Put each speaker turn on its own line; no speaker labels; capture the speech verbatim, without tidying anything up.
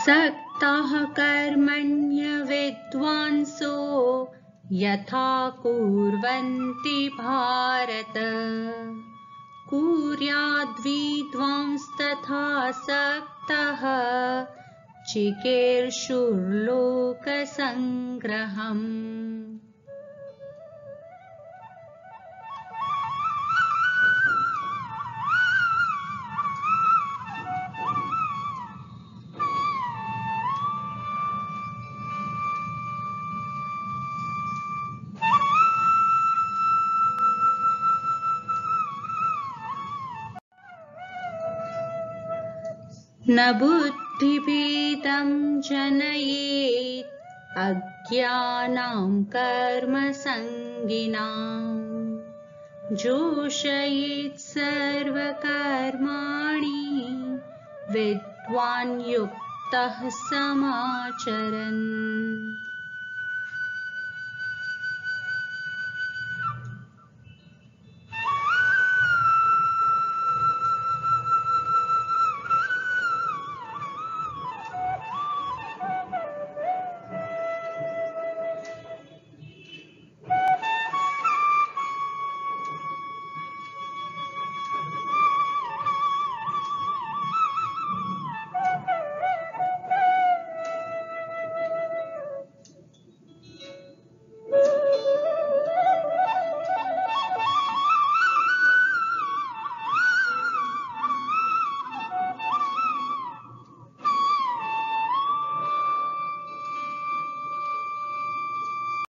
सक्ताः कर्मण्य विद्वांसो यथा कुर्वन्ति भारत कुर्याद्विद्वांस्तथा सक्तः चिकीर्षुर्लोकसङ्ग्रहम्। न बुद्धिभेदं जनयेत् अज्ञानां कर्मसङ्गिनां जोषयेत् सर्वकर्माणि विद्वान् युक्तः समाचरन्।